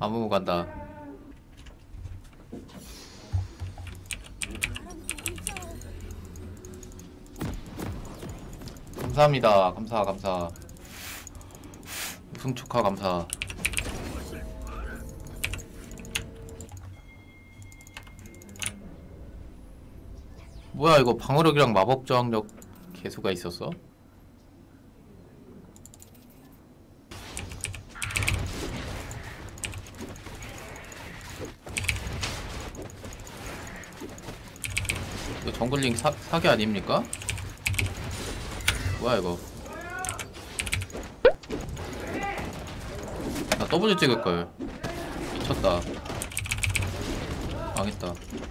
아무무 간다. 감사합니다. 감사. 우승 축하 감사. 뭐야 이거 방어력이랑 마법 저항력 개수가 있었어? 이거 정글링 사기 아닙니까? 뭐야 이거. 나 W 찍을걸. 미쳤다. 망했다.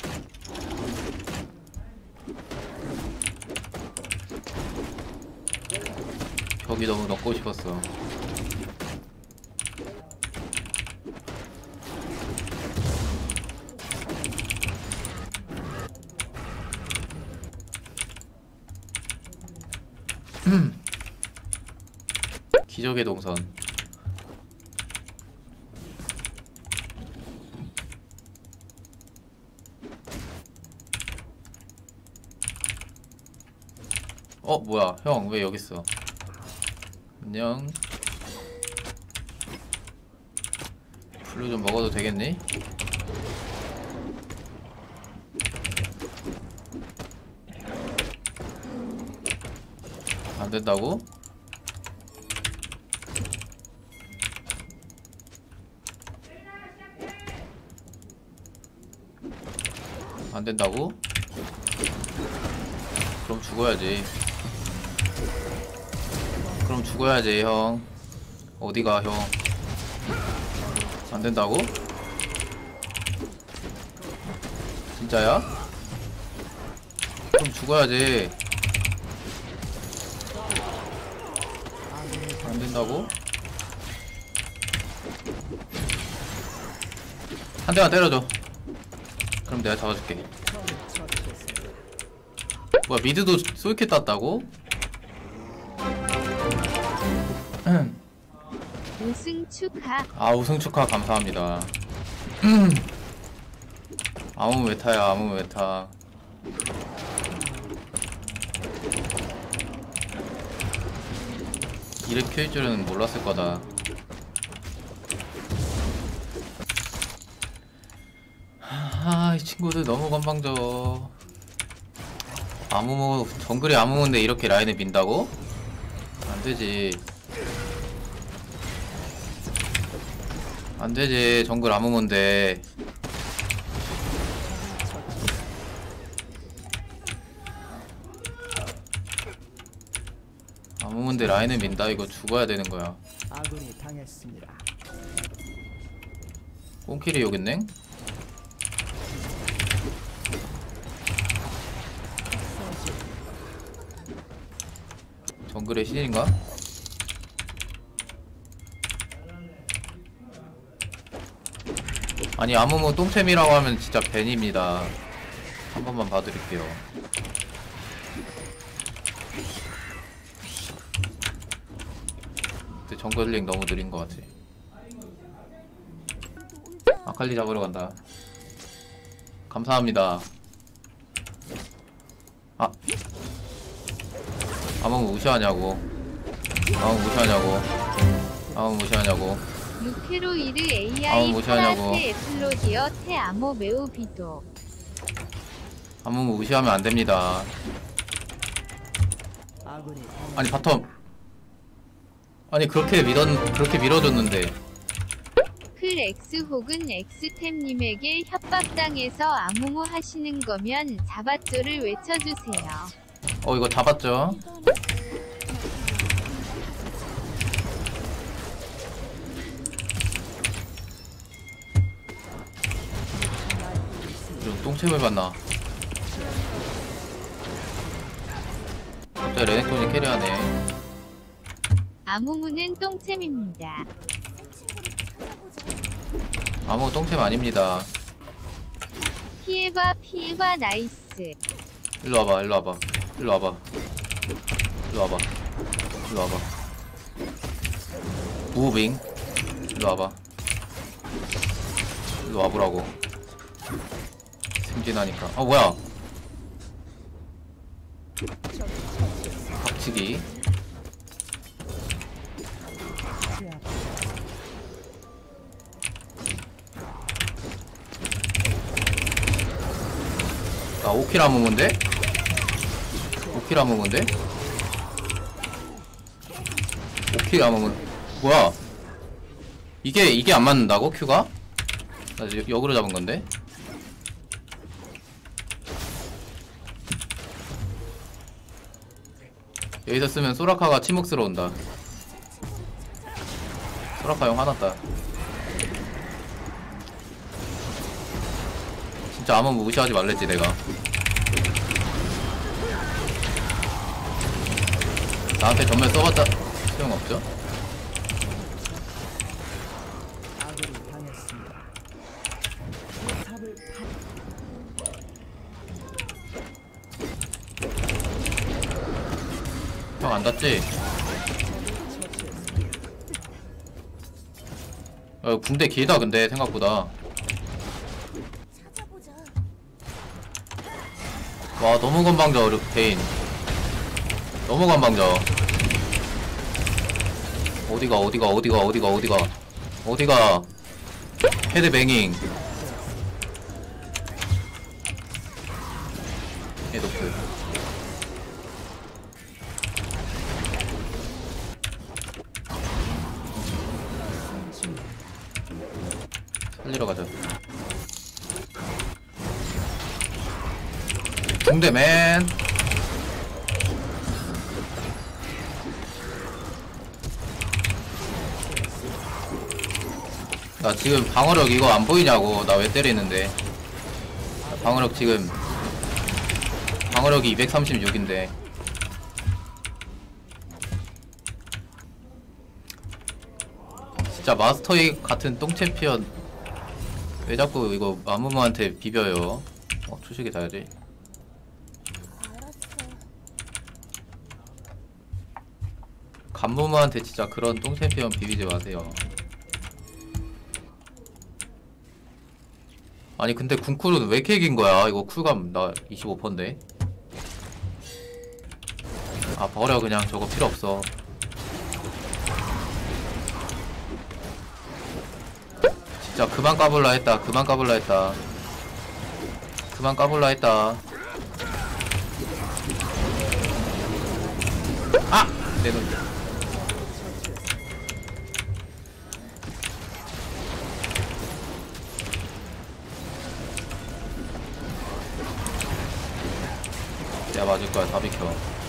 벽이 너무 넣고 싶었어. 기적의 동선. 뭐야 형 왜 여기 있어? 안녕. 블루 좀 먹어도 되겠니? 안 된다고? 안 된다고? 그럼 죽어야지. 그럼 죽어야지 형. 어디가 형? 안 된다고? 진짜야? 그럼 죽어야지. 안 된다고? 한 대만 때려줘. 그럼 내가 잡아줄게. 뭐야 미드도 솔킬 땄다고? 우승 축하. 아 우승 축하 감사합니다. 아무 메타야 아무 메타. 이렇게 킬 줄은 몰랐을 거다. 이 친구들 너무 건방져. 아무무 정글이 아무무인데 이렇게 라인을 민다고? 안되지. 안되지. 정글 아무무인데. 아무무인데 라인을 민다. 이거 죽어야 되는 거야. 아군이 당했습니다. 꽁킬이 여기 있네? 정글의 신인가? 아니 아무무 똥템이라고 하면 진짜 벤입니다. 한 번만 봐드릴게요. 근데 정글링 너무 느린 것 같아. 아칼리 잡으러 간다. 감사합니다. 아무무 무시하냐고. 아무무 무시하냐고. 아무무 무시하냐고. 루케로이르 AI 무시하냐고. 파라테 에플로디어 테 아모 매우 비도. 아무무 무시하면 안 됩니다. 아니 바텀. 아니 그렇게 밀어줬는데. 클 X 혹은 X템님에게 협박당해서 아무무 하시는 거면 잡았죠를 외쳐주세요. 이거 잡았죠? 이런 똥챔을 봤나? 갑자기 레넥톤이 캐리하네. 아무무는 똥챔입니다. 아무 똥챔 아닙니다. 피해봐 나이스. 일로 와봐. 무빙. 일로 와봐. 일로 와보라고. 승진하니까. 아 뭐야? 박치기. 나 5킬 아무문데? 5킬 아무문데? 5킬 아무문. 뭐야? 이게 안 맞는다고? 큐가? 나 역으로 잡은 건데? 여기서 쓰면 소라카가 침묵스러운다. 소라카 형 화났다. 진짜 아무 무시하지 말랬지 내가. 나한테 전멸 써봤자 소용없죠? 아군이 당했습니다. 탑을 형 안 닿지? 붕대 길다 근데 생각보다. 와 너무 건방져 베인. 너무 건방져. 어디가 헤드뱅잉. 헤드프. 살리러 가자. 붕대맨. 나 지금 방어력 이거 안 보이냐고. 나 왜 때리는데. 방어력 지금 방어력이 236인데 진짜 마스터이 같은 똥 챔피언 왜 자꾸 이거 아무무한테 비벼요. 초식이 다야지. 간무무한테 진짜 그런 똥 챔피언 비비지 마세요. 아니 근데 궁쿨은 왜 이렇게 긴 거야? 이거 쿨감 나 25%인데. 아 버려 그냥. 저거 필요 없어. 진짜 그만 까불라 했다. 그만 까불라 했다. 그만 까불라 했다. 아! 내 눈. 내가 맞을 거야. 다 비켜.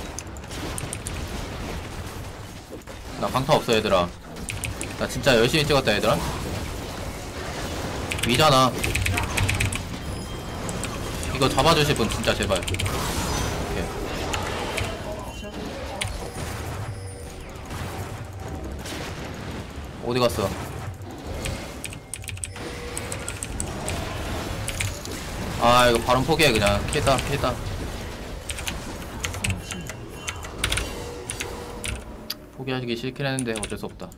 나 강타 없어 얘들아. 나 진짜 열심히 찍었다 얘들아. 위잖아. 이거 잡아주실 분 진짜 제발. 오케이. 어디 갔어? 아 이거 바로 포기해 그냥. 피했다. 포기하기 싫긴 했는데 어쩔 수 없다.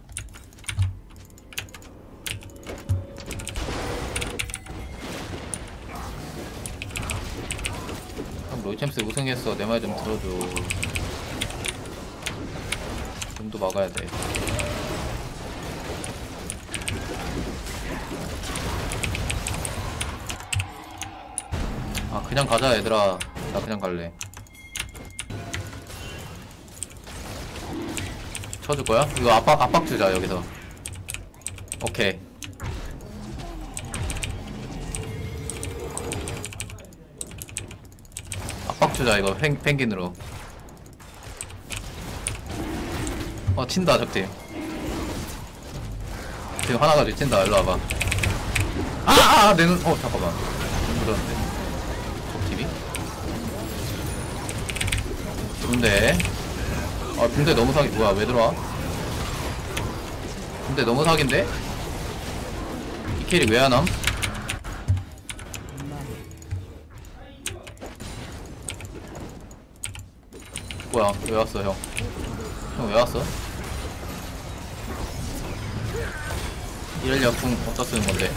그럼 로이챔스 우승했어. 내 말 좀 들어줘. 좀도 막아야 돼. 아 그냥 가자 얘들아. 나 그냥 갈래. 쳐줄 거야? 이거 압박 주자 여기서. 오케이. 압박 주자 이거 펭귄으로. 친다 적팀. 지금 하나 가지고 친다. 일로 와봐. 내 눈. 잠깐만. 그러는데. 적팀이? 좋은데. 붕대 너무 사기. 뭐야 왜 들어와? 붕대 너무 사기인데? 이 캐릭 왜 안함? 뭐야 왜 왔어 형? 형 왜 왔어? 이럴려 궁 어디다 쓰는 건데.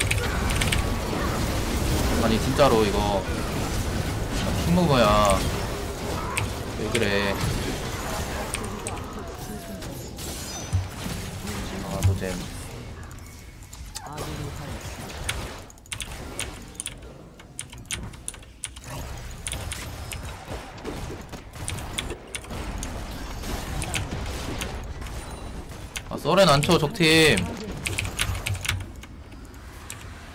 아니 진짜로 이거 킹모버야. 왜 그래. 아 노잼. 아군이 당했습니다. 아 썰엔 안쳐 적팀.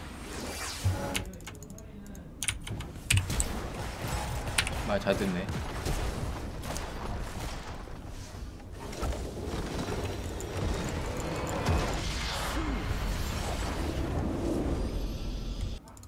말 잘 듣네.